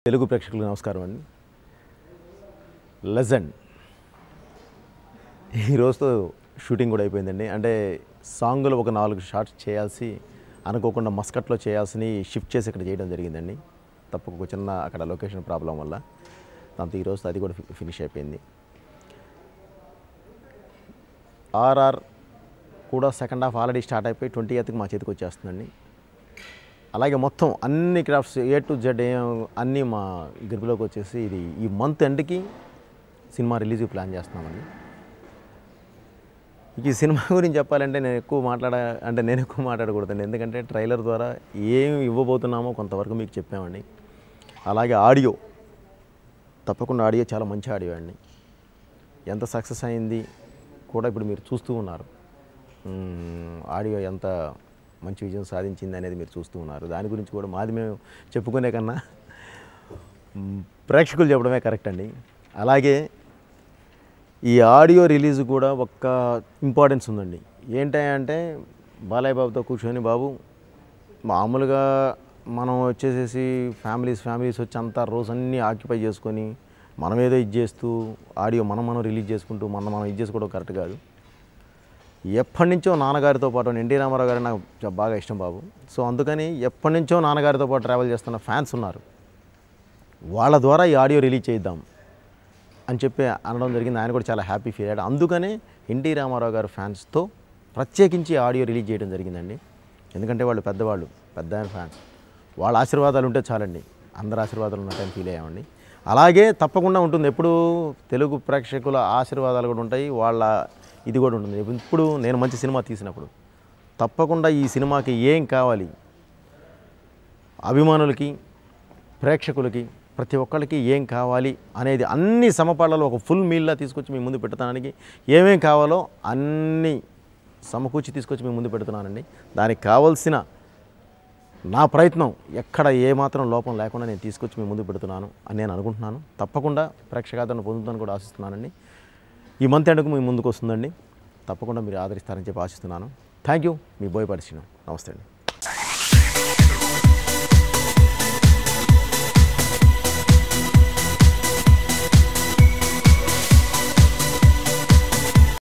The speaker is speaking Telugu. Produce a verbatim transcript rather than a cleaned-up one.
తెలుగు ప్రేక్షకులకు నమస్కారం అండి. లెజెండ్ ఈ రోజుతో షూటింగ్ కూడా అయిపోయిందండి. అంటే సాంగ్లో ఒక నాలుగు షాట్స్ చేయాల్సి అనుకోకుండా మస్కట్లో చేయాల్సిని షిఫ్ట్ చేసి ఇక్కడ చేయడం జరిగిందండి. తప్పక చిన్న అక్కడ లొకేషన్ ప్రాబ్లం వల్ల దాంతో ఈరోజు అది కూడా ఫినిష్ అయిపోయింది. ఆర్ఆర్ కూడా సెకండ్ హాఫ్ ఆల్రెడీ స్టార్ట్ అయిపోయి ట్వంటీ ఎయిత్కి మా చేతికి వచ్చేస్తుందండి. అలాగే మొత్తం అన్ని క్రాఫ్ట్స్ ఏ టు జెడ్ అన్నీ మా గ్రిప్లోకి వచ్చేసి ఇది ఈ మంత్ ఎండ్కి సినిమా రిలీజ్ ప్లాన్ చేస్తున్నామండి. ఈ సినిమా గురించి చెప్పాలంటే నేను ఎక్కువ మాట్లాడ అంటే నేను ఎక్కువ మాట్లాడకూడదండి. ఎందుకంటే ట్రైలర్ ద్వారా ఏమి ఇవ్వబోతున్నామో కొంతవరకు మీకు చెప్పామండి. అలాగే ఆడియో తప్పకుండా ఆడియో చాలా మంచి ఆడియో అండి. ఎంత సక్సెస్ అయింది కూడా ఇప్పుడు మీరు చూస్తూ ఉన్నారు. ఆడియో ఎంత మంచి విజయం సాధించింది అనేది మీరు చూస్తూ ఉన్నారు. దాని గురించి కూడా మాది మేము చెప్పుకునే కన్నా ప్రేక్షకులు చెప్పడమే కరెక్ట్ అండి. అలాగే ఈ ఆడియో రిలీజ్ కూడా ఒక్క ఇంపార్టెన్స్ ఉందండి. ఏంటంటే బాలయ్య బాబుతో కూర్చొని బాబు మామూలుగా మనం వచ్చేసేసి ఫ్యామిలీస్ ఫ్యామిలీస్ వచ్చి అంతా రోజన్నీ ఆక్యుపై చేసుకొని మనం ఏదో ఇది చేస్తూ ఆడియో మనం మనం రిలీజ్ చేసుకుంటూ మనం మనం ఇది చేసుకోవడం కరెక్ట్ కాదు. ఎప్పటి నుంచో నాన్నగారితో పాటు ఎన్టీ రామారావు గారు నాకు బాగా ఇష్టం బాబు. సో అందుకని ఎప్పటి నుంచో నాన్నగారితో పాటు ట్రావెల్ చేస్తున్న ఫ్యాన్స్ ఉన్నారు. వాళ్ళ ద్వారా ఈ ఆడియో రిలీజ్ చేద్దాం అని చెప్పి అనడం జరిగింది. ఆయన కూడా చాలా హ్యాపీ ఫీల్ అయ్యాడు. అందుకనే ఎన్టీ రామారావు గారు ఫ్యాన్స్తో ప్రత్యేకించి ఆడియో రిలీజ్ చేయడం జరిగిందండి. ఎందుకంటే వాళ్ళు పెద్దవాళ్ళు, పెద్ద ఆయన ఫ్యాన్స్, వాళ్ళ ఆశీర్వాదాలు ఉంటే చాలండి. అందరి ఆశీర్వాదాలు ఉన్నట్టని ఫీల్ అయ్యామండి. అలాగే తప్పకుండా ఉంటుంది. ఎప్పుడు తెలుగు ప్రేక్షకుల ఆశీర్వాదాలు కూడా ఉంటాయి, వాళ్ళ ఇది కూడా ఉంటుంది. ఇప్పుడు నేను మంచి సినిమా తీసినప్పుడు తప్పకుండా ఈ సినిమాకి ఏం కావాలి, అభిమానులకి ప్రేక్షకులకి ప్రతి ఒక్కరికి ఏం కావాలి అనేది అన్ని సమపాళ్ళలో ఒక ఫుల్ మీల్లా తీసుకొచ్చి మీ ముందు పెడతానికి ఏమేం కావాలో అన్నీ సమకూర్చి తీసుకొచ్చి మీ ముందు పెడుతున్నానండి. దానికి కావాల్సిన నా ప్రయత్నం ఎక్కడ ఏమాత్రం లోపం లేకుండా నేను తీసుకొచ్చి మీ ముందు పెడుతున్నాను అని నేను అనుకుంటున్నాను. తప్పకుండా ప్రేక్షకాదరణ పొందుతాను కూడా ఆశిస్తున్నానండి. ఈ మంత్ ఎండ్కు మీ ముందుకు వస్తుందండి. తప్పకుండా మీరు ఆదరిస్తారని చెప్పి ఆశిస్తున్నాను. Thank you. మీ బోయపాటి శ్రీను. నమస్తే అండి.